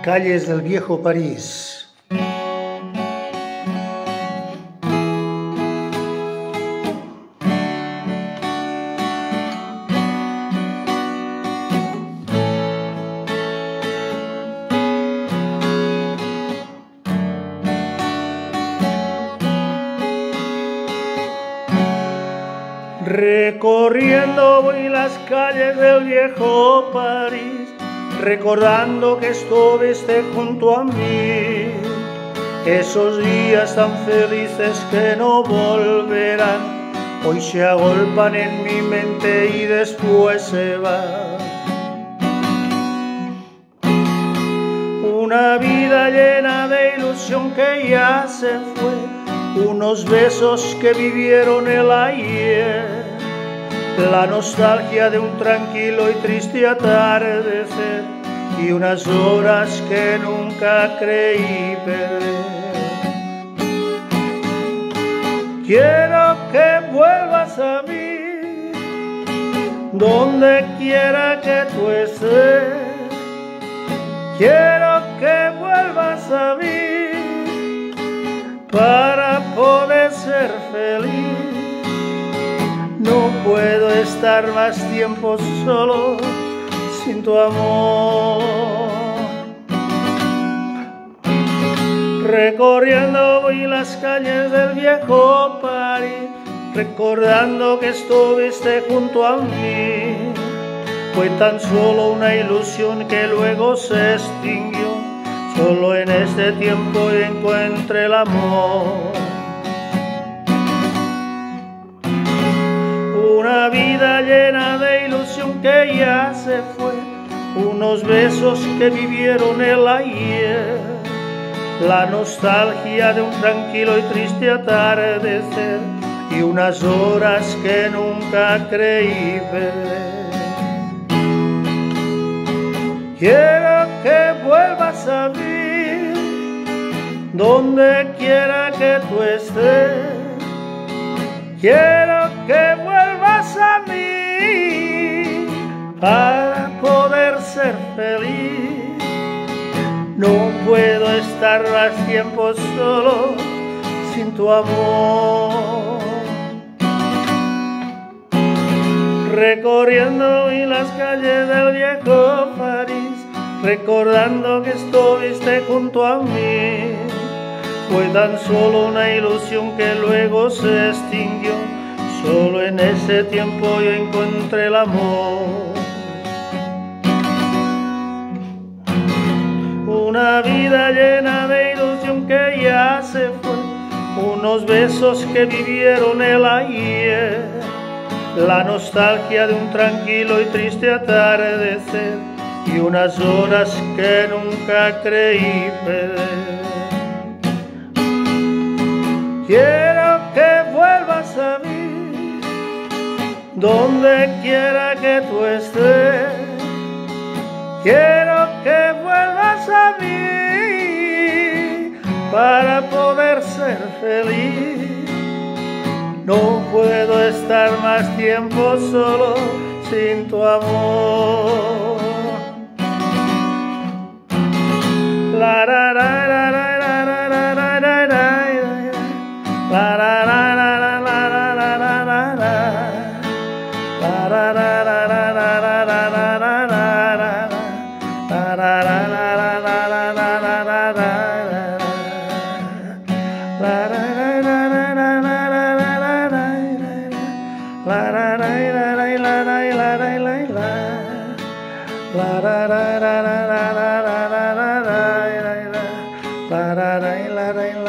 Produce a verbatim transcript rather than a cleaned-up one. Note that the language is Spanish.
Calles del viejo París. Recorriendo voy las calles del viejo París, recordando que estuviste junto a mí. Esos días tan felices que no volverán, hoy se agolpan en mi mente y después se van. Una vida llena de ilusión que ya se fue, unos besos que vivieron el ayer, la nostalgia de un tranquilo y triste atardecer y unas horas que nunca creí perder. Quiero que vuelvas a mí, donde quiera que tú estés. Quiero que vuelvas a mí para poder ser feliz. No puedo estar más tiempo solo sin tu amor. Recorriendo voy las calles del viejo París, recordando que estuviste junto a mí. Fue tan solo una ilusión que luego se extinguió, solo en este tiempo encuentré el amor. Una vida llena de ilusión que ya se fue, unos besos que vivieron el ayer, la nostalgia de un tranquilo y triste atardecer y unas horas que nunca creí perder. Quiero que vuelvas a mí, donde quiera que tú estés. Quiero que vuelvas a mí para poder ser feliz. No puedo estar más tiempo solo sin tu amor. Recorriendo hoy las calles del viejo París, recordando que estuviste junto a mí. Fue tan solo una ilusión que luego se extinguió, solo en ese tiempo yo encontré el amor. Una vida llena de ilusión que ya se fue, unos besos que vivieron el ayer, la nostalgia de un tranquilo y triste atardecer y unas horas que nunca creí perder. Quiero que vuelvas a mí, donde quiera que tú estés. Quiero que vuelvas a mí para poder ser feliz. No puedo estar más tiempo solo sin tu amor. La, la, la, la, la. La la la la la la la la la la la la la la la la la la la